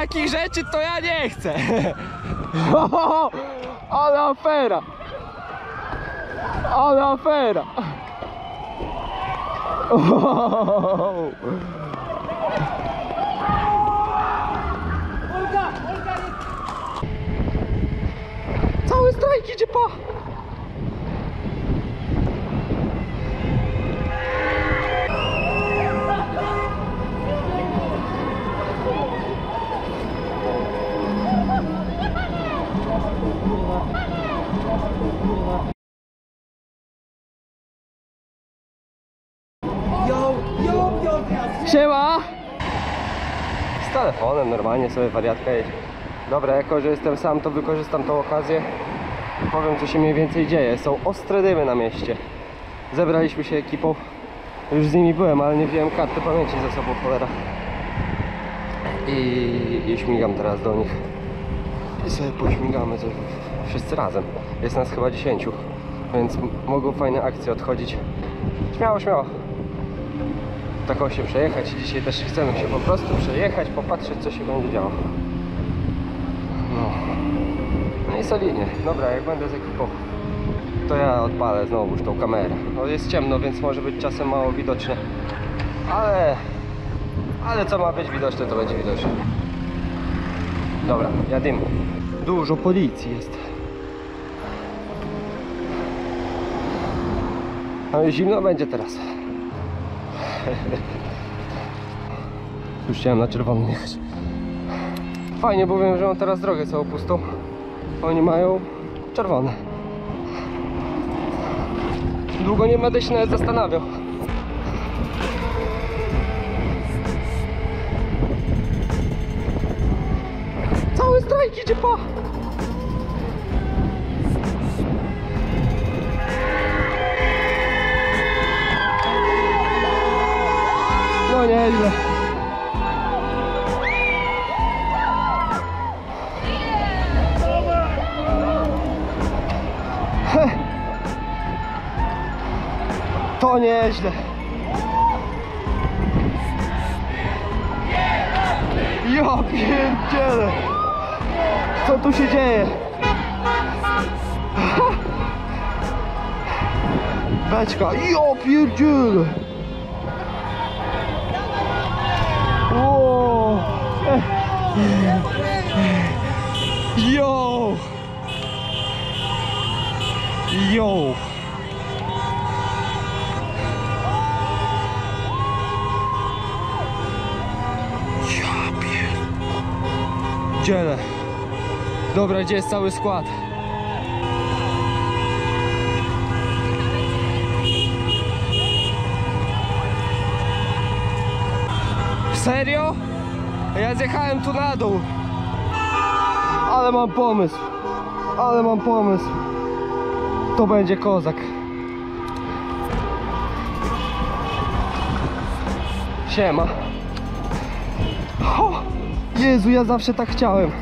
Takich rzeczy to ja nie chcę. Ale afera. Ale afera. Cały strajk idzie, pa. Siema! Z telefonem normalnie sobie wariatka jedzie. Dobra, jako że jestem sam, to wykorzystam tą okazję i powiem, co się mniej więcej dzieje. Są ostre dymy na mieście. Zebraliśmy się ekipą. Już z nimi byłem, ale nie wziąłem karty pamięci ze sobą, cholera. I śmigam teraz do nich. I sobie pośmigamy wszyscy razem. Jest nas chyba 10, więc mogą fajne akcje odchodzić. Śmiało, śmiało. Taką się przejechać i dzisiaj też chcemy się po prostu przejechać, popatrzeć, co się będzie działo. No i solidnie. Dobra, jak będę z ekipą, to ja odpalę znowu już tą kamerę. No jest ciemno, więc może być czasem mało widoczne, ale co ma być widoczne, to będzie widoczne. Dobra, jadymy. Dużo policji jest. No i zimno będzie teraz. Już chciałem na czerwonym jechać. Fajnie, bo wiem, że mam teraz drogę całą pustą. Oni mają czerwone. Długo nie będę się nawet zastanawiał. Cały strajk idzie, pa! No nieźle. To nieźle. Ja pierdzielę. Co tu się dzieje? Beczka. Ja pierdzielę. Wow. Yo. Yo. Dzielę. Dobra, gdzie jest cały skład? Serio? Ja zjechałem tu na dół. Ale mam pomysł. Ale mam pomysł. To będzie kozak. Siema. O! Jezu, ja zawsze tak chciałem.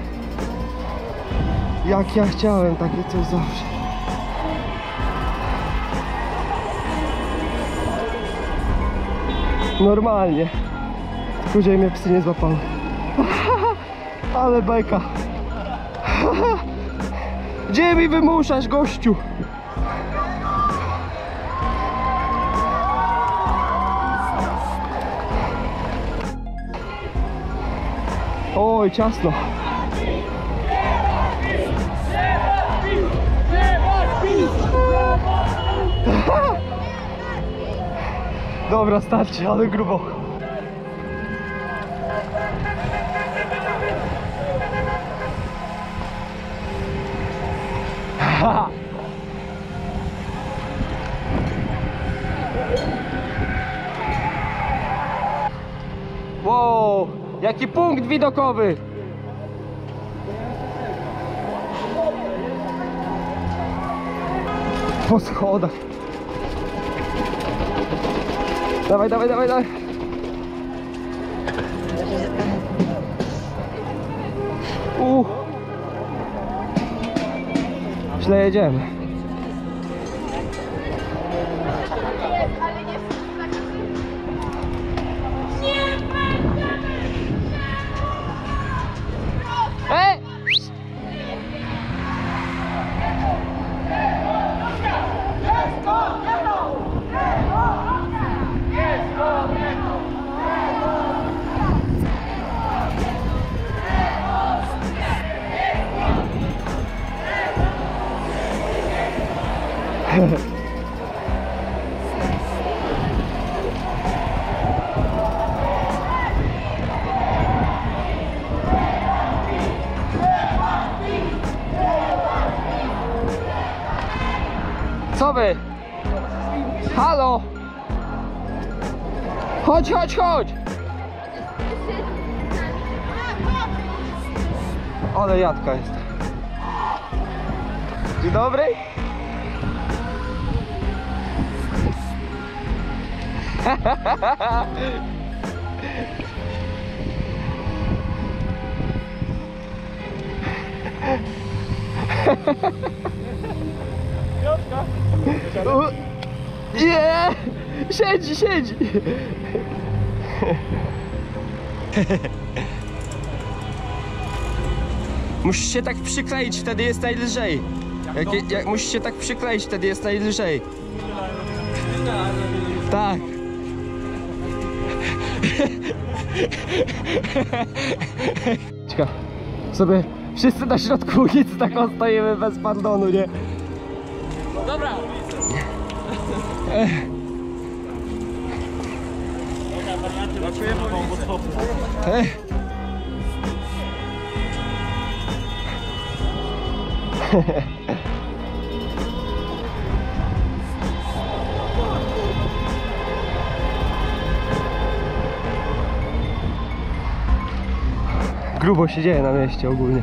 Jak ja chciałem takie coś zawsze. Normalnie. Tylko że mnie psy nie złapały. Ale beka. Gdzie mi wymuszasz, gościu? Oj, ciasno. Dobra, starczy, ale grubo. Wow, jaki punkt widokowy! Po schodach. Dawaj, dawaj, dawaj, dawaj. Źle jedziemy. Co wy? Halo! Chodź, chodź, chodź! Ale jadka jest. Dzień dobry. Nie! Siedzi, siedzi! Musisz się tak przykleić, wtedy jest najlżej. Jak musisz się tak przykleić, wtedy jest najlżej. Tak. Ciekawe. Sobie wszyscy na środku ulicy tak stoimy bez pardonu, nie? Dobra! Grubo się dzieje na mieście ogólnie.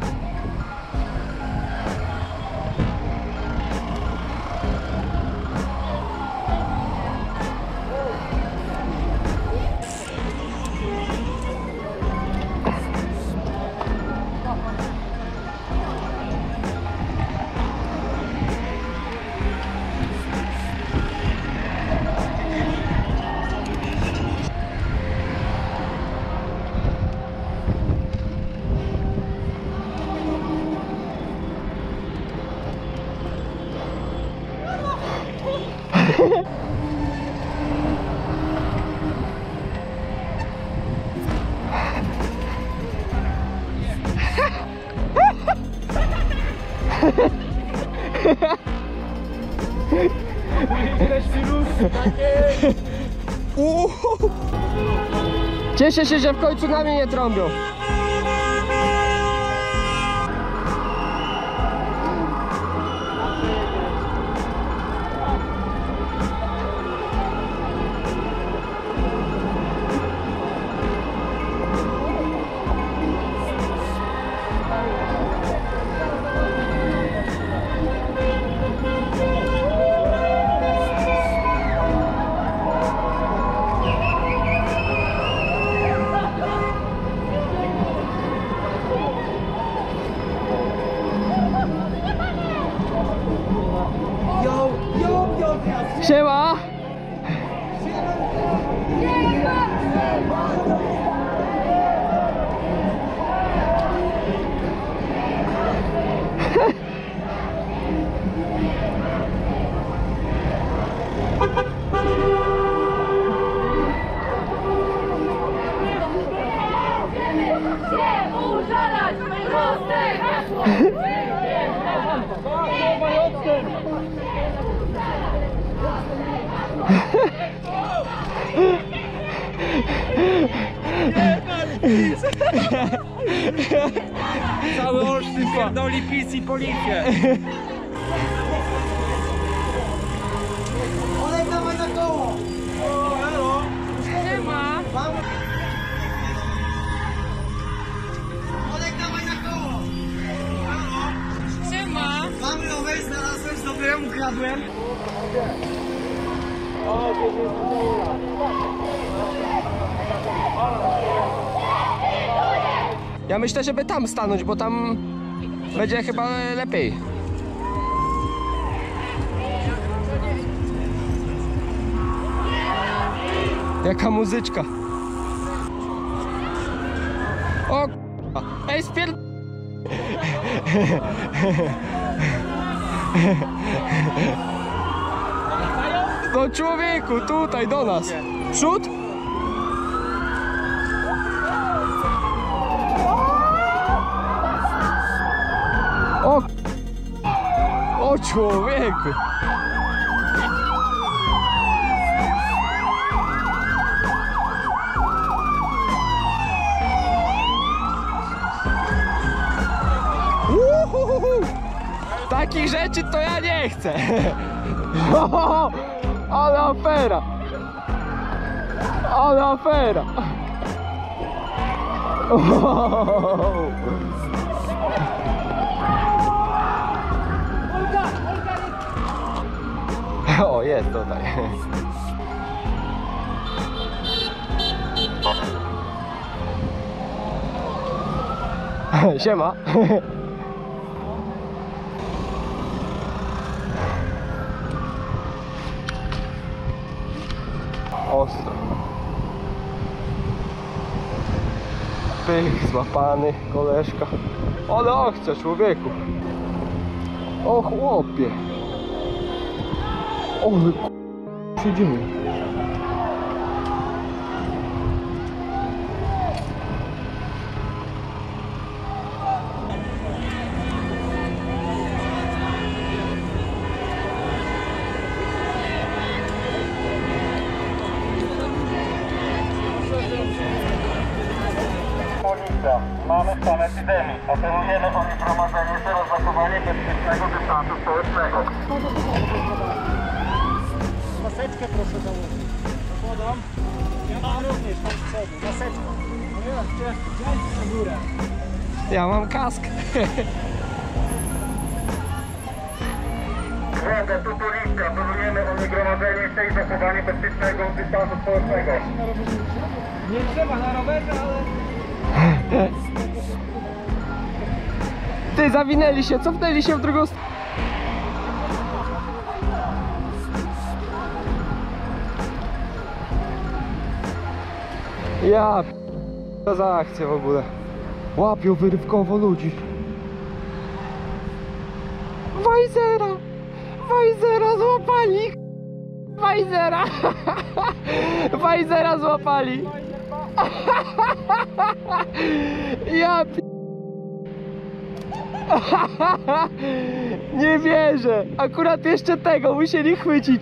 Cieszę się, że w końcu na mnie nie trąbią. Siema! Cały Olsztyn pierdoli PiS i policję. Olek, dawaj na koło! Siema. Olek, dawaj na koło! Siema. Mamy nowe, znalazłem, zdobyłem, ukradłem. Ja myślę, żeby tam stanąć, bo tam będzie chyba lepiej. Jaka muzyczka. O k***a. Ej, spier... No człowieku, tutaj do nas. Przód? O człowieku. rzeczy to ja nie chcę. Ale afera. Ale afera. O, jest tutaj. Siema. Ostro. Pych, złapany, koleżka. Ale akcja, człowieku. O chłopie. Ale się dzieje. Policja, mamy stan epidemii. Apelujemy o niegromadzenie się oraz zachowanie bezpiecznego dystansu społecznego. Maseczkę proszę założyć. Podam. Ja mam również tam z przodu. Maseczkę. No ja chciałem na górę. Ja mam kask. Uwaga, tu policja. Apelujemy o niegromadzenie się i zachowanie bezpiecznego dystansu społecznego. Nie trzeba na rowerze, ale... Ty, zawinęli się, cofnęli się w drugą stronę. Ja to za akcja w ogóle. Łapią wyrywkowo ludzi. Wajzera! Wajzera złapali! Wajzera! Wajzera złapali! Ja nie wierzę! Akurat jeszcze tego musieli chwycić.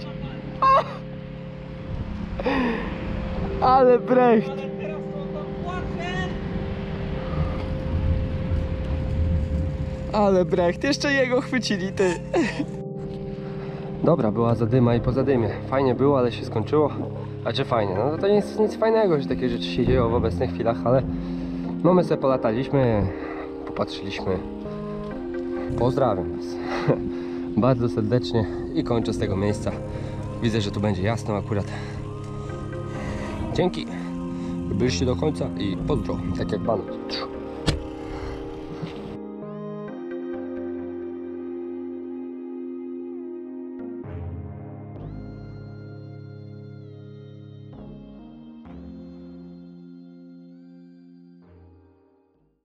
Ale Brecht! Ale Brecht, jeszcze jego chwycili, ty. Dobra, była zadyma i po zadymie. Fajnie było, ale się skończyło. A czy fajnie? No to nic fajnego, że takie rzeczy się dzieją w obecnych chwilach, ale no my sobie polataliśmy, popatrzyliśmy. Pozdrawiam was bardzo serdecznie i kończę z tego miejsca. Widzę, że tu będzie jasno akurat. Dzięki, byliście do końca i pozdro, tak jak pan.